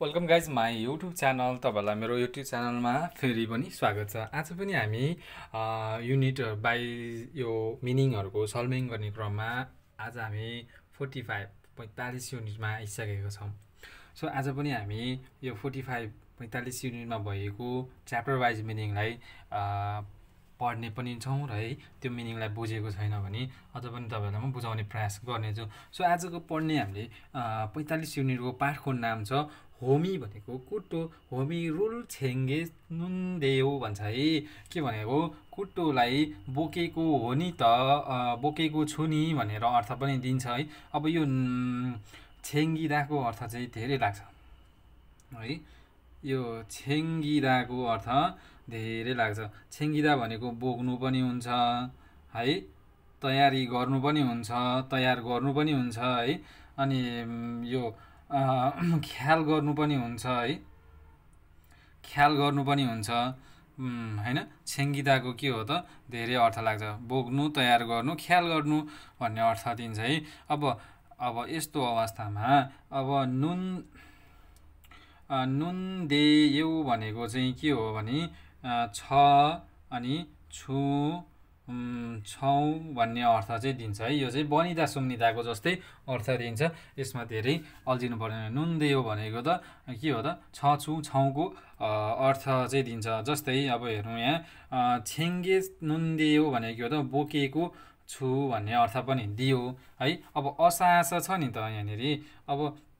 Welcome guys my YouTube channel. तपाईँहरूलाई मेरो YouTube च्यानलमा फेरि पनि स्वागत छ। आज पनि हामी युनिट बाई यो मिनिङहरूको सल्भिङ गर्ने क्रममा आज हामी 45 युनिटमा आइसकेको छौँ। सो आज पनि हामी यो 45 युनिटमा भएको च्याप्टर वाइज मिनिङलाई पढ्ने पनि छौँ र है त्यो मिनिङलाई बुझेको छैन भने अझ पनि तपाईँहरूलाई म बुझाउने प्रयास गर्नेछु। सो आजको पढ्ने हामीले 45 युनिटको पाठको नाम छ होमी भनेको कुटो। होमी रुल छेङ्गे नुनदेऊ भन्छ है। के भनेको कुटोलाई बोकेको हो नि त, बोकेको छु नि भनेर अर्थ पनि दिन्छ है। अब यो छेङ्गिदाको अर्थ चाहिँ धेरै लाग्छ है। यो छेङ्गिदाको अर्थ धेरै लाग्छ। छेङ्गिदा भनेको बोक्नु पनि हुन्छ है, तयारी गर्नु पनि हुन्छ, तयार गर्नु पनि हुन्छ है, अनि यो ख्याल गर्नु पनि हुन्छ है, ख्याल गर्नु पनि हुन्छ हैन। छेङ्गिदाको के हो त धेरै अर्थ लाग्छ, बोक्नु, तयार गर्नु, ख्याल गर्नु भन्ने अर्थ दिन्छ है। अब यस्तो अवस्थामा अब नुनदेऊ भनेको चाहिँ के हो भने छ अनि छु छौँ भन्ने अर्थ चाहिँ दिन्छ है। यो चाहिँ बनिदा सुम्निदाको जस्तै अर्थ दिन्छ, यसमा धेरै अल्झिनु पर्दैन। नुनदेऊ भनेको त के हो त छ छु छौँको अर्थ चाहिँ दिन्छ। जस्तै अब हेरौँ यहाँ छेङ्गे नुनदेऊ भनेको हो त बोकेको छु भन्ने अर्थ पनि दियो है। अब असास छ नि त यहाँनिर, अब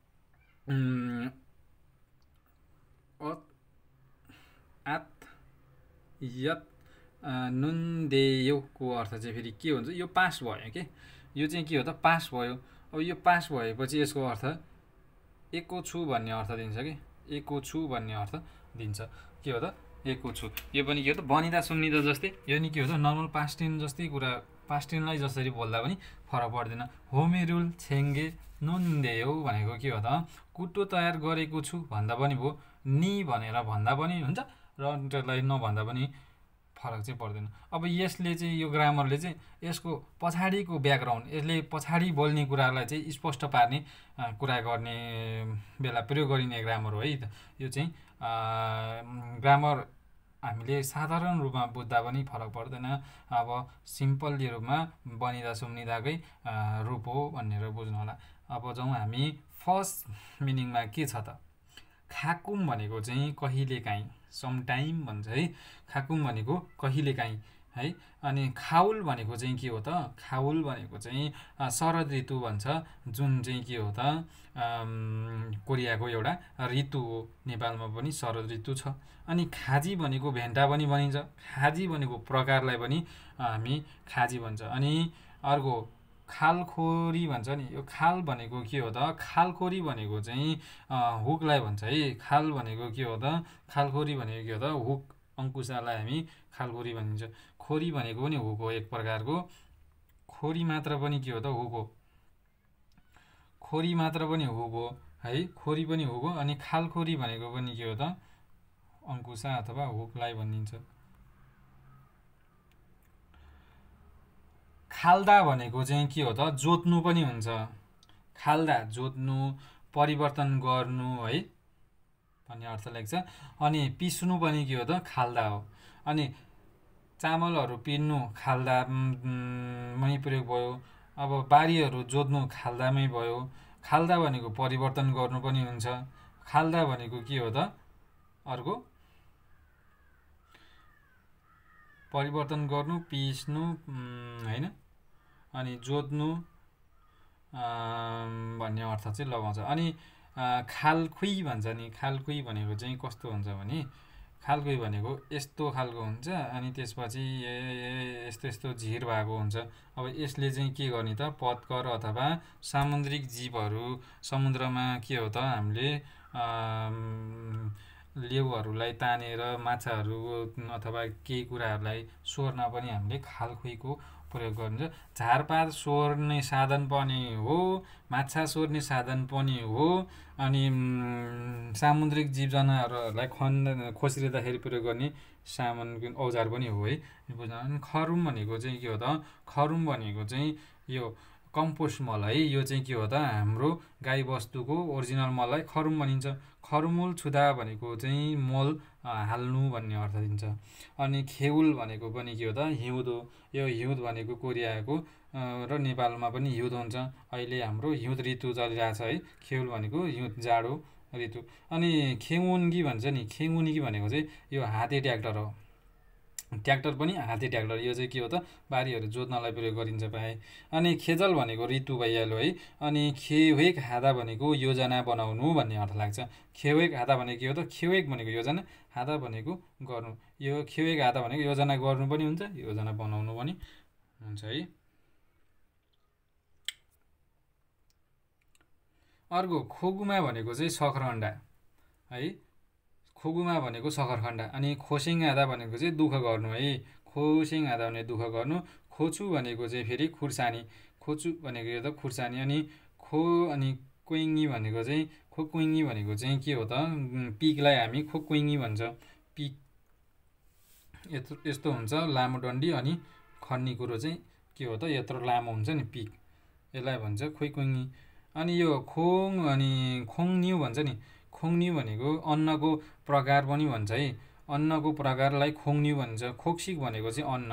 आत यत नुनदेयूको अर्थ चाहिँ फेरि के हुन्छ, यो पास भयो के, यो चाहिँ के हो त पास भयो। अब यो पास भएपछि यसको अर्थ एको छु भन्ने अर्थ दिन्छ कि, एको छु भन्ने अर्थ दिन्छ। के हो त एको छु, यो पनि के हो त बनिदा सुम्निदा जस्तै, यो नि के हो त नर्मल पास्ट टेन्स जस्तै कुरा, पास्ट टेन्सलाई जसरी बोल्दा पनि फरक पर्दैन। होमी रुल छेङ्गे नुनदेऊ भनेको के हो त कुटो तयार गरेको छु भन्दा पनि भयो, नि भनेर भन्दा पनि हुन्छ र त्यसलाई नभन्दा पनि फरक चाहिँ पर्दैन। अब यसले चाहिँ यो ग्रामरले चाहिँ यसको पछाडिको ब्याकग्राउन्ड, यसले पछाडि बोल्ने कुरालाई चाहिँ स्पष्ट पार्ने कुरा गर्ने बेला प्रयोग गरिने ग्रामर हो है त। यो चाहिँ ग्रामर हामीले साधारण रूपमा बुझ्दा पनि फरक पर्दैन। अब सिम्पल रूपमा बनिदा सुम्निदाकै रूप हो भनेर बुझ्नु होला। अब जाउँ हामी फर्स्ट मिनिङमा के छ त, खाकुम भनेको चाहिँ कहिलेकाहीँ, समटाइम भन्छ है। खाकुम भनेको कहिलेकाहीँ है। अनि खाउल भनेको चाहिँ के हो त, खाउल भनेको चाहिँ शरद ऋतु भन्छ, जुन चाहिँ के हो त कोरियाको एउटा ऋतु हो। नेपालमा पनि शरद ऋतु छ। अनि खाजी भनेको भेन्टा पनि भनिन्छ, खाजी भनेको प्रकारलाई पनि हामी खाजी भन्छ। अनि अर्को खालखोरी भन्छ नि, यो खाल भनेको के हो त, खालखोरी भनेको चाहिँ हुकलाई भन्छ है। खाल भनेको के हो त, खालखोरी भनेको के हो त हुक, अङ्कुशालाई हामी खालखोरी भनिन्छ। खोरी भनेको पनि हुक हो एक प्रकारको, खोरी मात्र पनि के हो त हुक हो, खोरी मात्र पनि हुक हो है, खोरी पनि हुक हो। अनि खालखोरी भनेको पनि के हो त अङ्कुशा अथवा हुकलाई भनिन्छ। खाल्दा भनेको चाहिँ के हो त जोत्नु पनि हुन्छ, खाल्दा जोत्नु, परिवर्तन गर्नु है भन्ने अर्थ लाग्छ। अनि पिस्नु पनि के हो त खाल्दा हो। अनि चामलहरू पिन्नु खाल्दामै प्रयोग भयो। अब बारीहरू जोत्नु खाल्दामै भयो। खाल्दा भनेको परिवर्तन गर्नु पनि हुन्छ। खाल्दा भनेको के हो त अर्को परिवर्तन गर्नु, पिस्नु होइन, अनि जोत्नु भन्ने अर्थ चाहिँ लगाउँछ। अनि खालखुई भन्छ नि, खालखुई भनेको चाहिँ कस्तो हुन्छ भने, खालखुई भनेको यस्तो खालको हुन्छ, अनि त्यसपछि यस्तो यस्तो झिर भएको हुन्छ। अब यसले चाहिँ के गर्ने त पतकर अथवा सामुद्रिक जीवहरू, समुद्रमा के हो त हामीले लेउहरूलाई तानेर माछाहरू अथवा केही कुराहरूलाई सोर्न पनि हामीले खालखुईको प्रयोग गरिन्छ। झारपात सोर्ने साधन पनि हो, माछा सोर्ने साधन पनि हो, अनि सामुद्रिक जीव जनावरहरूलाई खोसिर्दाखेरि प्रयोग गर्ने सामान औजार पनि हो है। बुझ्नु। खरुम भनेको चाहिँ के हो त, खरुम भनेको चाहिँ यो कम्पोस्ट मल है। यो चाहिँ के हो त हाम्रो गाईबस्तुको ओरिजिनल मललाई खरुम भनिन्छ। खरुमूल छुदा भनेको चाहिँ मल हाल्नु भन्ने अर्थ दिन्छ। अनि खेउल भनेको पनि के हो त हिउँद हो। यो हिउँद भनेको कोरियाको र नेपालमा पनि हिउँद हुन्छ। अहिले हाम्रो हिउँद ऋतु चलिरहेछ है। खेउल भनेको हिउँद जाडो ऋतु। अनि खेमुन्गी भन्छ नि, खेमुन्गी भनेको चाहिँ यो हाते ट्र्याक्टर हो। ट्र्याक्टर पनि हाते ट्र्याक्टर, यो चाहिँ के हो त बारीहरू जोत्नलाई प्रयोग गरिन्छ प्राय। अनि खेजल भनेको ऋतु भइहाल्यो है। अनि खेवेक हादा भनेको योजना बनाउनु भन्ने अर्थ लाग्छ। खेवेक हादा भनेको के हो त, खेवेक भनेको योजना, हादा भनेको गर्नु। यो खेवेक हादा भनेको योजना गर्नु पनि हुन्छ, योजना बनाउनु पनि हुन्छ है। अर्को खोगुमा भनेको चाहिँ सखरखण्डा है। खोगुमा भनेको सखरखण्डा। अनि खोसिङ आधा भनेको चाहिँ दुःख गर्नु है। खोसिङ आधा भने दुःख गर्नु। खोचु भनेको चाहिँ फेरि खुर्सानी। खोचु भनेको यो त खुर्सानी। अनि अनि कोइङ्गी भनेको चाहिँ खोकुइङ्गी भनेको चाहिँ के हो त पिकलाई हामी खोकुइङ्गी भन्छ। पिक यस्तो हुन्छ लामो डन्डी अनि खन्ने कुरो चाहिँ के हो त यत्रो लामो हुन्छ नि पिक, यसलाई भन्छ खोइकुइङ्गी। अनि यो खोङ अनि खोङन्यु भन्छ नि। खोङन्यु भनेको अन्नको प्रकार पनि भन्छ है। अन्नको प्रकारलाई खोङन्यु भन्छ। खोक्सिक भनेको चाहिँ अन्न,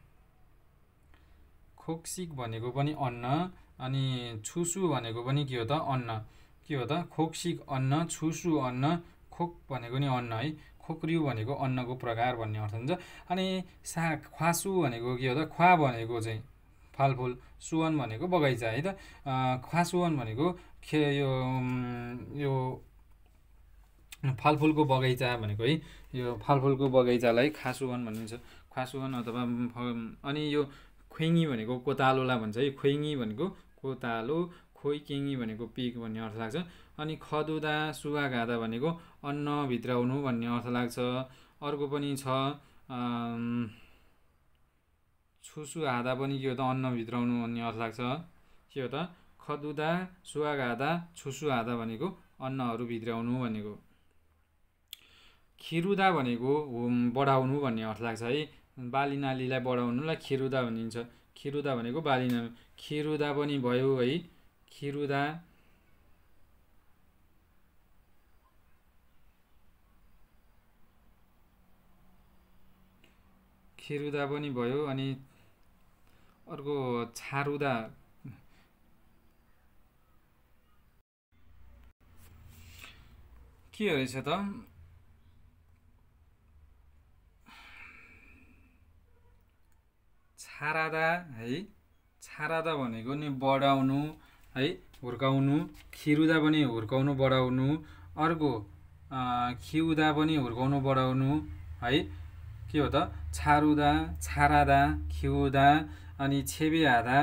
खोक्सिक भनेको पनि अन्न। अनि छुसु भनेको पनि के हो त अन्न। के हो त खोक्सिक अन्न, छुसु अन्न, खोक भनेको नि अन्न है। खोक्रियु भनेको अन्नको प्रकार भन्ने अर्थ हुन्छ। अनि ख्वासु भनेको के हो त, ख्वा भनेको चाहिँ फलफुल, सुवन भनेको बगैँचा है त। ख्वासुवन भनेको यो फलफुलको बगैँचा भनेको है। यो फलफुलको बगैँचालाई खासुवन भनिन्छ, खासुवन अथवा। अनि यो खोइङ्गी भनेको कोतालोलाई भन्छ है। खोइङ्गी भनेको कोतालो, खोइकेङ्गी भनेको पिक भन्ने अर्थ लाग्छ। अनि खदुदा सुगा घादा भनेको अन्न भित्राउनु भन्ने अर्थ लाग्छ। अर्को पनि छ छुसु हादा पनि के हो त अन्न भित्राउनु भन्ने अर्थ लाग्छ। के हो त खदुदा सुगा घादा छुसु हादा भनेको अन्नहरू भित्राउनु भनेको। खिरुदा भनेको बढाउनु भन्ने अर्थ लाग्छ है। बाली नालीलाई बढाउनुलाई खिरुदा भनिन्छ। खिरुदा भनेको बाली नाली, खिरुदा पनि भयो है। खिरुदा खिरुदा पनि भयो। अनि अर्को छारुदा, के रहेछ त छारादा है। छारादा भनेको नि बढाउनु है, हुर्काउनु। खिरुदा पनि हुर्काउनु बढाउनु। अर्को खिउदा पनि हुर्काउनु बढाउनु है। के हो त छारुदा, छारादा, खिउदा। अनि छेबे हादा,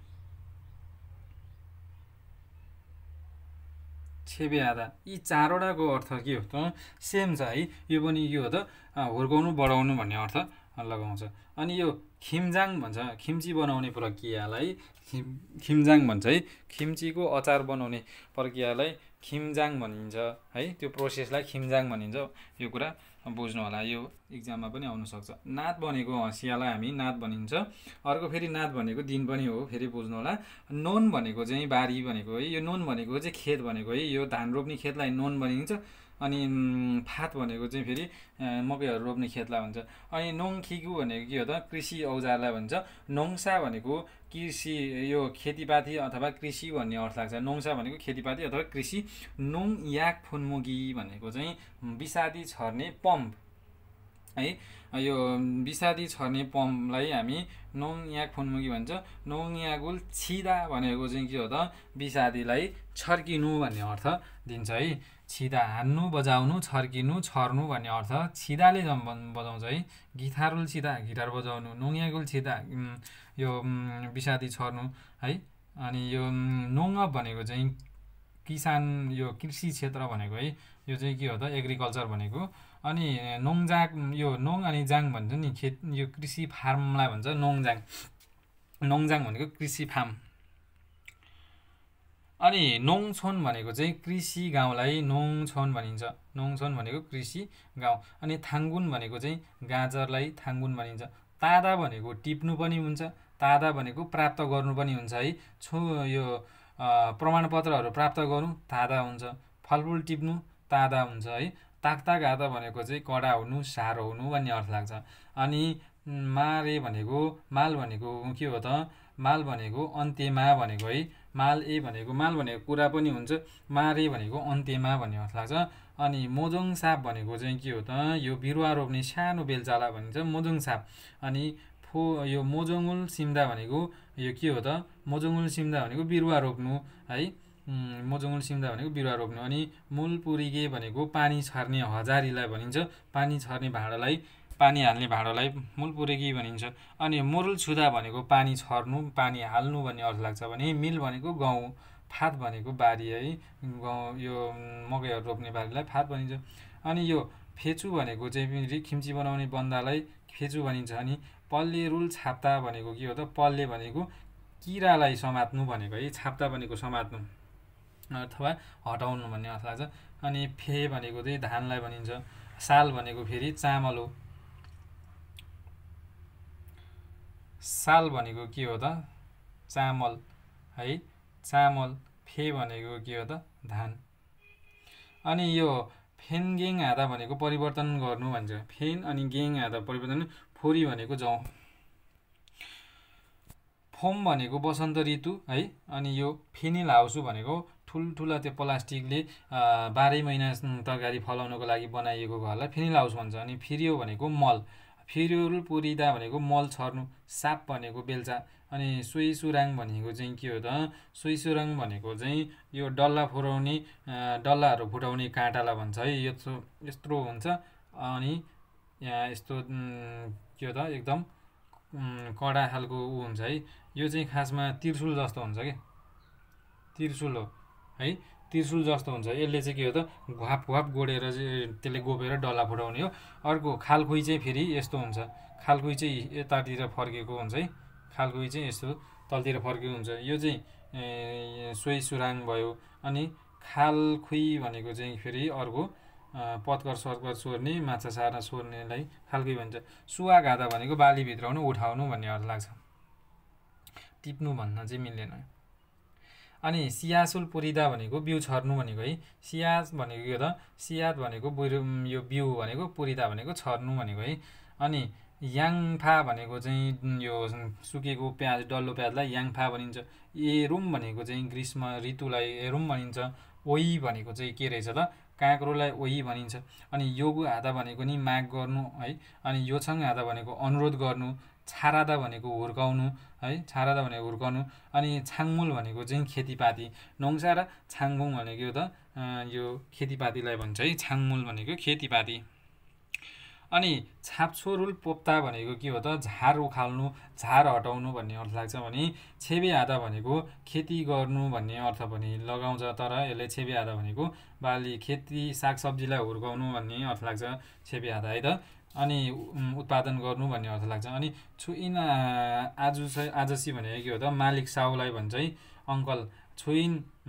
छेबे हादा। यी चारवटाको अर्थ के हो त सेम छ है। यो पनि के हो त हुर्काउनु बढाउनु भन्ने अर्थ लगाउँछ। अनि यो खिम्जाङ भन्छ, खिम्ची बनाउने प्रक्रियालाई खिम्जाङ भन्छ है। खिम्चीको अचार बनाउने प्रक्रियालाई खिम्जाङ भनिन्छ है। त्यो प्रोसेसलाई खिम्जाङ भनिन्छ। यो कुरा बुझ्नु होला, यो इक्जाममा पनि आउन सक्छ। नाद भनेको हँसियालाई हामी नाद भनिन्छ। अर्को फेरि नाद भनेको दिन पनि हो, फेरि बुझ्नु होला। नोन भनेको चाहिँ बारी भनेको है। यो नोन भनेको चाहिँ खेत भनेको है। यो धान रोप्ने खेतलाई नोन भनिन्छ। अनि फात भनेको चाहिँ फेरि मकैहरू रोप्ने खेतलाई भन्छ। अनि नोङखिगु भनेको के हो त कृषि औजारलाई भन्छ। नोङसा भनेको कृषि, यो खेतीपाती अथवा कृषि भन्ने अर्थ लाग्छ। नोङसा भनेको खेतीपाती अथवा कृषि। नोङ याक फुन्मुगी भनेको चाहिँ विषादी छर्ने पम्प है। यो विषादी छर्ने पम्पलाई हामी नोङ याक फुन्मुगी भन्छ। नोङ यागुल छिदा भनेको चाहिँ के हो त विषादीलाई छर्किनु भन्ने अर्थ दिन्छ है। छिदा हान्नु, बजाउनु, छर्किनु, छर्नु भन्ने अर्थ छिदाले बजाउँछ है। गिटारुल छिदा गिटार बजाउनु, नोङयागुल छिदा यो विषादी छर्नु है। अनि यो नोङअप भनेको चाहिँ किसान, यो कृषि क्षेत्र भनेको है। यो चाहिँ के हो त एग्रिकल्चर भनेको। अनि नोङजाङ, यो नोङ अनि जाङ भन्छ नि खेत, यो कृषि फार्मलाई भन्छ नोङजाङ। नोङजाङ भनेको कृषि फार्म। अनि नोङछोन भनेको चाहिँ कृषि गाउँलाई नोङछोन भनिन्छ। नोङछोन भनेको कृषि गाउँ। अनि थाङ्गुन भनेको चाहिँ गाजरलाई थाङ्गुन भनिन्छ। तादा भनेको टिप्नु पनि हुन्छ। तादा भनेको प्राप्त गर्नु पनि हुन्छ है। यो प्रमाणपत्रहरू प्राप्त गर्नु तादा हुन्छ। फलफुल टिप्नु तादा हुन्छ है। ताक्ताघाता भनेको चाहिँ कडा हुनु, साह्रो हुनु भन्ने अर्थ लाग्छ। अनि मारे भनेको माल भनेको के हो त? माल भनेको अन्त्यमा भनेको है। माल भनेको कुरा पनि हुन्छ। मारे भनेको अन्त्यमा भन्ने अर्थ लाग्छ। अनि मोजोङ साप भनेको चाहिँ के हो त? यो बिरुवा रोप्ने सानो बेलचालाई भनिन्छ मोजोङ साप। अनि यो मोजोङुल सिम्दा भनेको यो के हो त? मोजोङुल सिम्दा भनेको बिरुवा रोप्नु है। मोजोङुल सिम्दा भनेको बिरुवा रोप्नु। अनि मूल पुरिगे भनेको पानी छर्ने हजारीलाई भनिन्छ। पानी छर्ने भाँडालाई, पानी हाल्ने भाँडालाई मूल पुरिगी भनिन्छ। अनि मोरुल छुदा भनेको पानी छर्नु, पानी हाल्नु भन्ने अर्थ लाग्छ भने मिल भनेको गहुँ, फात भनेको बारी है। गहुँ यो मकैहरू रोप्ने बारीलाई फात भनिन्छ। अनि यो फेचु भनेको चाहिँ खिम्ची बनाउने बन्दालाई फेचु भनिन्छ। अनि पल्ले रुल छाप्ता भनेको के हो त? पल्ले भनेको किरालाई समात्नु भनेको है। छाप्ता भनेको समात्नु अथवा हटाउनु भन्ने अर्थ लाग्छ। अनि फे भनेको चाहिँ धानलाई भनिन्छ। साल भनेको फेरि चामल हो। साल भनेको के हो त? चामल है। चामल। फे भनेको के हो त? धान। अनि यो फेन गेङ हादा भनेको परिवर्तन गर्नु भन्छ। फेन अनि गेङ हादा परिवर्तन। फोरी भनेको जौँ। फोम भनेको बसन्त ऋतु है। अनि यो फेनिल हाउस भनेको ठुल्ठुला त्यो प्लास्टिकले 12 महिना तरकारी फलाउनको लागि बनाइएको घरलाई फेनिल हाउस भन्छ। अनि फिरियो भनेको मल। फिरियोल पुरिदा भनेको मल छर्नु। साप भनेको बेल्चा। अनि सोइसुराङ भनेको चाहिँ के हो त? सोइसुराङ भनेको चाहिँ यो डल्ला फुराउने, डल्लाहरू फुटाउने काँटालाई भन्छ है। यत्रो हुन्छ। अनि यहाँ यस्तो के हो त? एकदम कडा खालको हुन्छ है। यो चाहिँ खासमा त्रिशुल जस्तो हुन्छ कि, त्रिशुल हो है। त्रिशुल जस्तो हुन्छ। यसले चाहिँ के हो त? घाप गोडेर चाहिँ त्यसले गोपेर डल्ला फुटाउने हो। अर्को खालखुई चाहिँ फेरि यस्तो हुन्छ। खालखुई चाहिँ यतातिर फर्केको हुन्छ है। खालखुई चाहिँ यस्तो तलतिर फर्केको हुन्छ। यो चाहिँ सोही सुराङ भयो। अनि खालखुई भनेको चाहिँ फेरि अर्को पत्कर सर्कर सोर्ने, माछा सारा सोर्नेलाई खालखुई भन्छ। सुवा घादा भनेको बाली भित्राउनु, उठाउनु भन्ने अर्थ लाग्छ। टिप्नु भन्न चाहिँ मिल्दैन। अनि सियासुल पुरिदा भनेको बिउ छर्नु भनेको है। सियास भनेको के हो त? सियात भनेको यो बिउ भनेको, पुरिदा भनेको छर्नु भनेको है। अनि याङफा भनेको चाहिँ यो सुकेको प्याज, डल्लो प्याजलाई याङफा भनिन्छ। एरुम भनेको चाहिँ ग्रीष्म ऋतुलाई एरुम भनिन्छ। ओही भनेको चाहिँ के रहेछ त? काँक्रोलाई ओही भनिन्छ। अनि योगु हादा भनेको नि माग गर्नु है। अनि योछङ हादा भनेको अनुरोध गर्नु। छारादा भनेको हुर्काउनु है। छारादा भनेको हुर्काउनु। अनि छाङमुल भनेको चाहिँ खेतीपाती। नोङसा र छाङबुङ भनेको त यो खेतीपातीलाई भन्छ है। छाङमुल भनेको खेतीपाती। अनि छाप्छोरुल पोप्ता भनेको के हो त? झार उखाल्नु, झार हटाउनु भन्ने अर्थ लाग्छ भने छेबे हादा भनेको खेती गर्नु भन्ने अर्थ पनि लगाउँछ। तर यसले छेबे हादा भनेको बाली खेती सागसब्जीलाई हुर्काउनु भन्ने अर्थ लाग्छ छेबे हादा है त। अनि उत्पादन गर्नु भन्ने अर्थ लाग्छ। अनि छुइन आजसी भनेको के हो त? मालिक साउलाई भन्छ है। अङ्कल। छुइन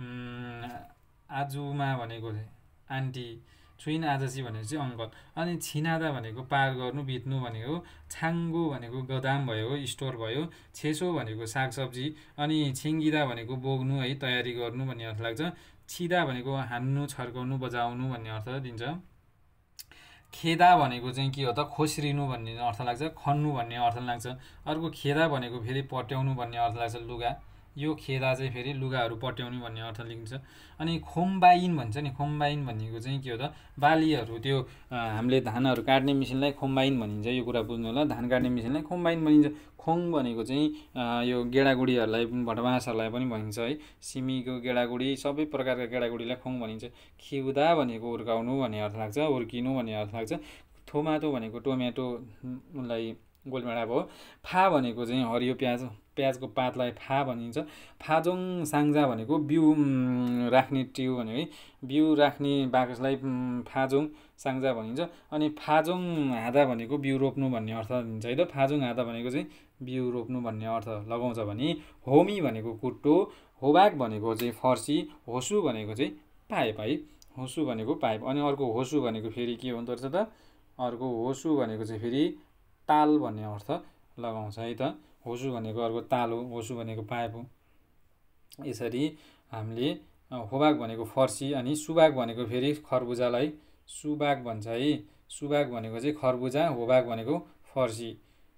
आजुमा भनेको आन्टी। छुइन आजसी भनेको चाहिँ अङ्कल। अनि छिनादा भनेको पार गर्नु, बित्नु भनेको। छाङ्गो भनेको गोदाम भयो, स्टोर भयो। छेसो भनेको सागसब्जी। अनि छिङ्गिदा भनेको बोक्नु है, तयारी गर्नु भन्ने अर्थ लाग्छ। छिदा भनेको हान्नु, छर्काउनु, बजाउनु भन्ने अर्थ दिन्छ। खेदा भनेको चाहिँ के हो त? खोस्रिनु भन्ने अर्थ लाग्छ। खन्नु भन्ने अर्थ लाग्छ। अर्को खेदा भनेको फेरि पट्याउनु भन्ने अर्थ लाग्छ। लुगा। यो खेदा चाहिँ फेरि लुगाहरू पट्याउनु भन्ने अर्थ लिन्छ। अनि खोम्बाइन भन्छ नि। खोम्बाइन भनेको चाहिँ के हो त? बालीहरू त्यो हामीले धानहरू काट्ने मेसिनलाई खोम्बाइन भनिन्छ। यो कुरा बुझ्नु होला। धान काट्ने मेसिनलाई खोम्बाइन भनिन्छ। खोङ भनेको चाहिँ यो गेडागुडीहरूलाई, भटमासहरूलाई पनि भनिन्छ है। सिमीको गेडागुडी, सबै प्रकारका गेडागुडीलाई खोङ भनिन्छ। खिउदा भनेको हुर्काउनु भन्ने अर्थ लाग्छ, हुर्किनु भन्ने अर्थ लाग्छ। थोमाटो भनेको टोमेटोलाई गोलमेडा भयो। फा भनेको चाहिँ हरियो प्याजको पातलाई फा भनिन्छ। फाजोङ साङ्जा भनेको बिउ राख्ने टिउ भनेको है। बिउ राख्ने बाकसलाई फाजोङ साङ्जा भनिन्छ। अनि फाजोङ हादा भनेको बिउ रोप्नु भन्ने अर्थ दिन्छ है त। फाजोङ हादा भनेको चाहिँ बिउ रोप्नु भन्ने अर्थ लगाउँछ भने होमी भनेको कुट्टो, होबाक भनेको चाहिँ फर्सी, होसु भनेको चाहिँ पाइप है। होसु भनेको पाइप। अनि अर्को होसु भनेको फेरि के हुँदो रहेछ त? अर्को होसु भनेको चाहिँ फेरि ताल भन्ने अर्थ लगाउँछ है त। होसु भनेको अर्को ताल हो, होसु भनेको पाइप हो। यसरी हामीले होबाक भनेको फर्सी अनि सुबाक भनेको फेरि खरबुजालाई सुबाक भन्छ है। सुबाक भनेको चाहिँ खरबुजा, होबाक भनेको फर्सी।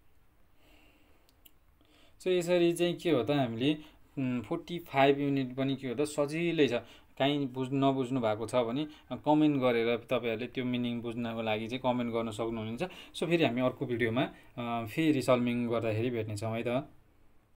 सो यसरी चाहिँ के हो त हामीले 45 युनिट पनि के हो त सजिलै छ। काहीँ नबुझ्नु भएको छ भने कमेन्ट गरेर तपाईँहरूले त्यो मिनिङ बुझ्नको लागि चाहिँ कमेन्ट गर्न सक्नुहुनेछ। सो फेरि हामी अर्को भिडियोमा फेरि सल्भिङ गर्दाखेरि भेट्नेछौँ है त।